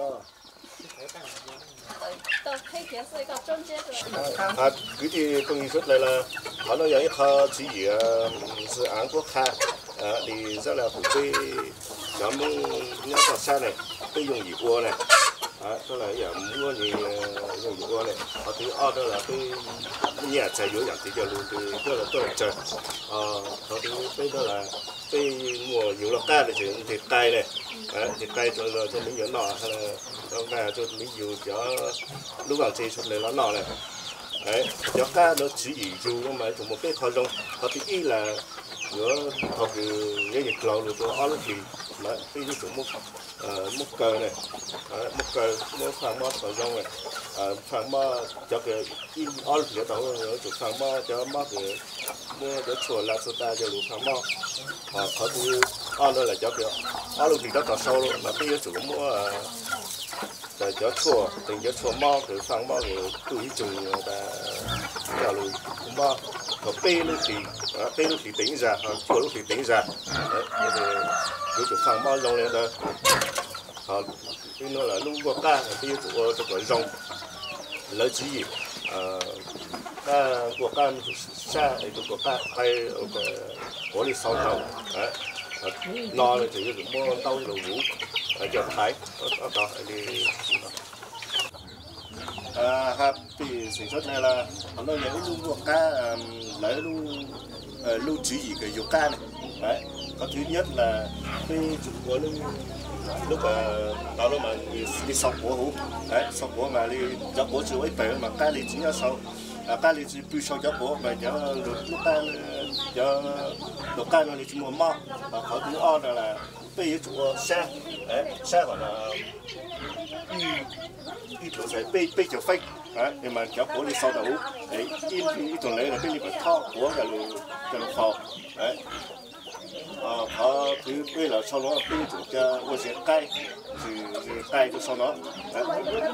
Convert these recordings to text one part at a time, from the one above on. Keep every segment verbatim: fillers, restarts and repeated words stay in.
到配角是一个中间的。 啊，具体东西出来了，可能有一套职业是按国看，呃，你这了不被咱们那个山呢，被用一窝呢，啊，这来也摸你用一窝呢，好对二的了被你在有两条路对过了过了这，啊，好对被的了被摸有了干的就得改呢，哎，就改咗了就没有闹，还了。Đó là cho mình dùng cho lúc nào chơi xuất này nó nọ này, đấy, cho cá nó chỉ dùng nhưng mà dùng một cái thao rong, thao tí ít là giữa thao cái cái nhiệt lò rồi cho ăn thì mà cái cái dùng một một cờ này, một cờ một phẳng mát thao rong này, phẳng mát cho cái in ăn thì đó rồi dùng phẳng mát cho mát cái mua cho chuột là số ta cho đủ phẳng mát, thao tí ăn đó là cho cái ăn thì đó còn sâu rồi mà cái dùng mua tại cho chùa, tình cho chùa mau cái phẳng mau cái túi chừng ta trả lời cũng bao, có bê lúc thì bê lúc thì tính ra, chùa lúc thì tính ra, đấy, thì cái chỗ phẳng mau rong lên đó, họ cái nó là lúc qua cá, cái chỗ chỗ cái rong, lấy chỉ gì, cá qua cá xa, cái chỗ cá hay ở cái có đi sau tàu, đấy, no là chỉ cái mua tàu đồ vũ. Cho thái ở đó đi à ha thì sản xuất này là nó nói những lưu luộc cá lấy lưu lưu trữ gì cái dầu cá này đấy có thứ nhất là cái chụp của lúc lúc đó lúc mà đi sọc của hú đấy sọc của mà đi dọc của chịu ấy bể mà cá đi chính là sau cá đi chỉ bự sau dọc của mà cho lúc lúc cá cho lúc cá nó đi chỉ mua mò và có thứ o là bây giờ chủ xe đấy xe gọi là đi chỗ này bây bây giờ phanh đấy nhưng mà kéo của đi sau đầu đấy in cái tuần lễ là bây giờ phải thao của cả lù cả lù phò đấy có thứ bây là sau đó bây giờ chủ cho tôi sẽ cay thì cay cho sau đó đấy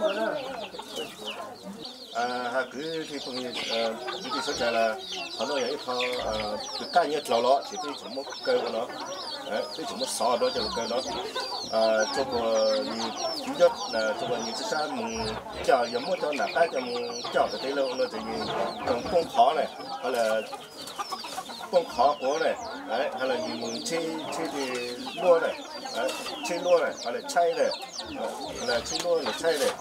à cứ thì cũng như cái gì xuất ra là họ nói vậy họ cái cay như lò lò thì cái chủ một cây của nó đấy cái chủ một sò đó cho một cây đó à cho cái thứ nhất là cho cái những cái sao mình chảo giống như cho nạp cái cho mình chảo cái lâu nó thì trong phong khó này hay là phong khó của này đấy hay là mình chơi chơi thì lúa này chơi lúa này hay là chay này hay là chơi lúa này chay này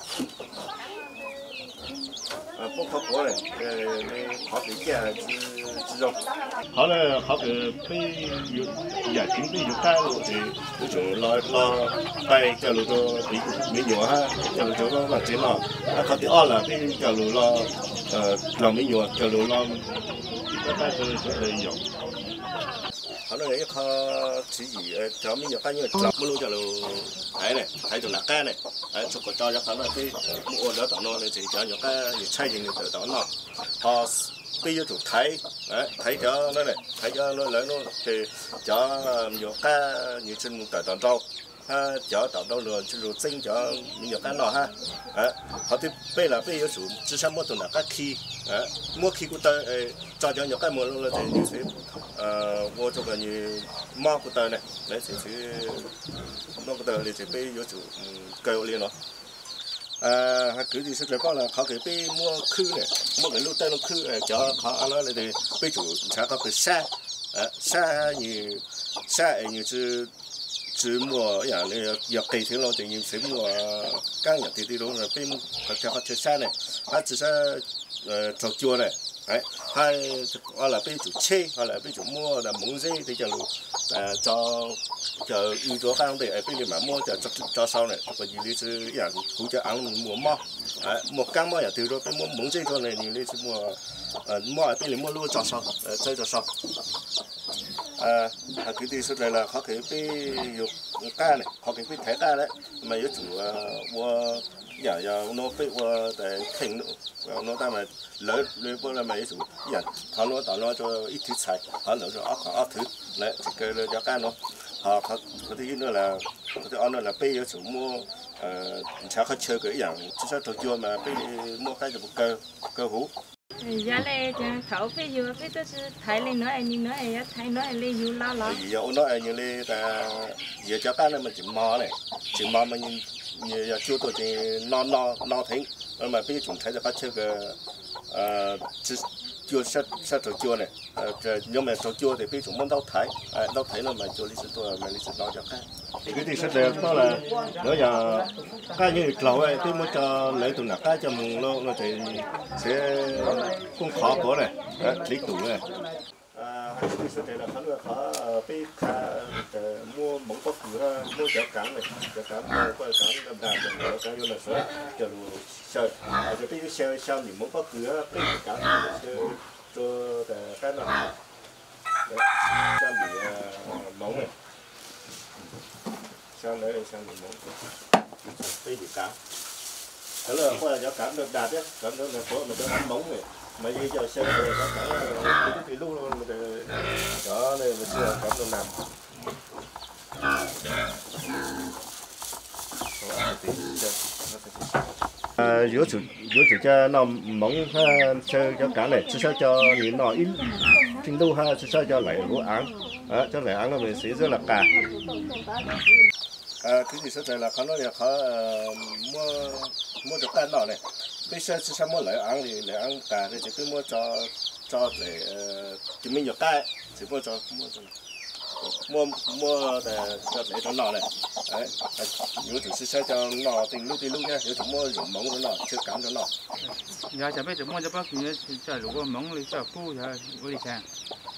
phong khó của này họ bị cái chỉ chỉ dùng họ là họ cái phải giải chính cái dụng cái rồi thì cái chỗ lo lo tay cho lúa cho bị bị nhựa ha cho lúa cho nó là chính là họ thì on là cái cho lúa lo làm bị nhựa cho lúa lo cái tay cho cho dùng họ nói cái chỉ gì cho mình nhiều cái như làm mới luôn cho lúa thấy này thấy chỗ là cái này đấy cho cho cho nó cái mua đó tao nó thì cho những cái những chai gì từ đó nó họ bây giờ tụi thấy đấy thấy cho nó này thấy cho nó lớn nó thì cho nhiều cái như trên một tờ tàu rau ha cho tàu rau lừa cho rồi sinh cho nhiều cái nọ ha đấy họ thì bây là bây giờ chủ chỉ sang mua tụi là cái khi đấy mua khi của tờ cho cho nhiều cái mua luôn là thì như thế mua cho cái như mo của tờ này đấy thì thì mo của tờ thì bây giờ chủ kêu liền nó à cứ thì sẽ có là họ cái bây mua khư này mua cái lô tay nó khư này cho họ ăn nó thì bây chủ sẽ có cái xa xa như xa như chứ chứ muaอย่างnày giờ kỳ thì nó thì như sẽ mua các nhà thì thì đó là bây cho họ chơi xa này họ chỉ sẽ trồng chua này đấy hay hoặc là bây chủ chơi hoặc là bây chủ mua là muốn gì thì cho là cho cho ưu tố các để bây giờ mà mua cho cho cho sau này có gì đi chứอย่างcũng cho ăn mua mò một căn mò nhà từ đó mua muốn gì thôi này nhiều đi chứ mua mua bây giờ mua luôn cho sau chơi cho sau à cái gì xuất này là họ cái bây dục cá này họ cái bây thái cá đấy mà yếu chủ mua giờ giờ nó bây giờ để thành nó ta mà lấy lấy bữa là mấy chủ nhận họ nó tạo nó cho ít thứ xài họ nó cho ốc ốc thứ đấy chỉ cái cho cá nó họ họ cái thứ nữa là cái thứ ăn là bây giờ chủ mua chả có chơi cái dạng chỉ sao tôi chưa mà bây mua cái cho một cơ cơ hú giờ này thấu bây giờ bây giờ thấy lên nữa anh nữa anh thấy nữa anh lên nhiều lo lo giờ nó anh như lên ta giờ cho cá này mà chỉ mò này chỉ mò mà nhìn 也要做到的闹闹闹腾，那么被种才的把这个呃只就杀杀着叫呢，呃这要么着叫的被种梦到台，哎到台了嘛就历史多嘛历史闹着看。cái thì sẽ đẹp đó là nó giờ cái như lâu ấy tôi mới cho lấy tụi nào cái cho mùng nó nó thì sẽ cũng khó có này lý tụ này cái thì sẽ đẹp là khá là khó bị khá mua mỏng có cửa mua chợ cảng này chợ cảng mua có cảng làm đàn rồi cái như là sẽ chợ đồ sợi rồi cái xe xe thì mỏng có cửa bị cảng cho cái nào xe bị mỏng này sang đấy sang mình muốn cái gì cả thế là qua cho cảm được đạt đấy cảm được là có mình cho ăn móng này mà như giờ xem rồi có cả cái lúc luôn đó này mình chưa cảm được làm à giữa chủ giữa chủ cho nó móng chơi cho cả này chứ sao cho những nó ít trình độ ha chứ sao cho lại lúa ăn à, cho lại ăn nó mình sẽ rất là cả à, cái gì sẽ là khó nói là khó mua mua được cái nào này bây giờ chỉ sao mua lại ăn thì lại ăn cả thì chỉ cứ mua cho cho để chỉ mình được cái chỉ mua cho mua cho mua mua để cho để cho nó này đấy nếu chỉ sẽ cho nó tình lúc thì lúc nhá nếu chỉ mua dùng móng cho nó chưa cám cho nó giờ chỉ biết chỉ mua cho bác thì cho đủ móng lấy cho phu cho vô đi sang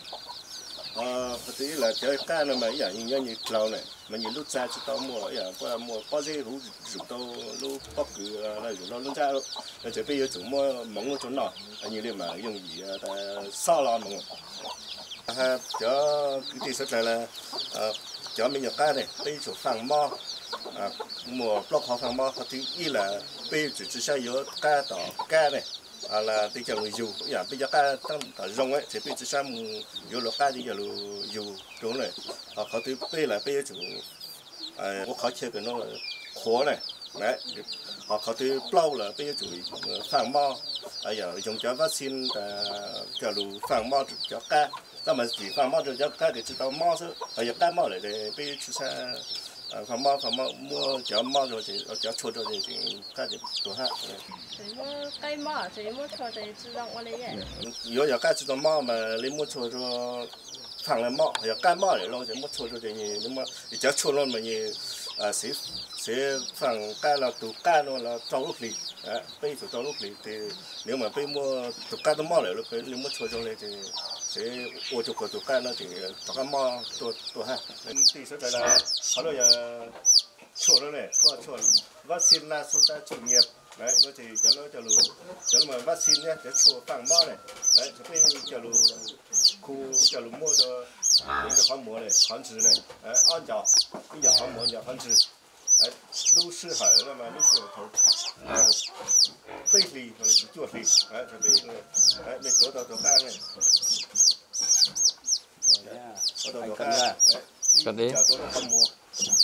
ờ tí là chơi cá này mà giờ như như lâu này mà như lúc ra chỉ tao mua giờ qua mua có gì rủ rủ tao lúc có cứ là rủ nó lúc ra luôn là chỉ bây giờ chúng mua móng cho nó như thế mà dùng gì ta sao lo móng ha cho cái gì sẽ là cho mình nhập cá này bây giờ phẳng mò mua block họ phẳng mò thì ý là bây giờ chỉ sẽ có cá tỏ cá này à là bây giờ người dù, giờ bây giờ cá tăng cả rong ấy thì bây giờ sao mua dù lộc cá thì giờ lu dù đúng này, họ họ thì bây là bây giờ chủ, à có khó chơi cái nó là khó này, đấy, họ họ thì plau là bây giờ chủ phẳng mò, à giờ dùng cho vaccine là giờ lu phẳng mò cho cá,但嘛是phẳng mò cho cá thì chỉ tao mò thôi, à giờ cá mò lại thì bây giờ chỉ sao phẳng mò phẳng mò mua cho mò rồi thì cho chua rồi thì cá thì tốt ha. cây mò thì mua cho thì tự động qua lấy vậy. Nếu giờ cái tự động mò mà lấy mua cho cho phẳng là mò, giờ cái mò để lo thì mua cho cho thì nhưng mà giờ cho luôn mà như à sẽ sẽ phẳng cái là tụ cái nó là trâu lúc lì, bây giờ trâu lúc lì thì nếu mà bây mua tụ cái nó mò lại lúc nếu mua cho cho này thì sẽ ô cho cái tụ cái nó thì tụ cái mò to to ha. Thì sẽ là họ nói giờ cho nó này, cho cho vaccine là số ta chủ nghiệp. Đấy, nó thì cho nó cho lù, cho nó mà vaccine nhé, cho chùa phẳng mò này, đấy, cho cái cho lù, khu cho lù mua cho những cái khoản mua này, khoản trừ này, đấy, ăn chảo, bây giờ khoản mua giờ khoản trừ, đấy, lưu sư hải là mà lưu sư thầu, cây lì hoặc là chuột lì, đấy, cho cái, đấy, bên chỗ tàu tàu ca này, tàu tàu ca, đấy, chảo chỗ nó không mua.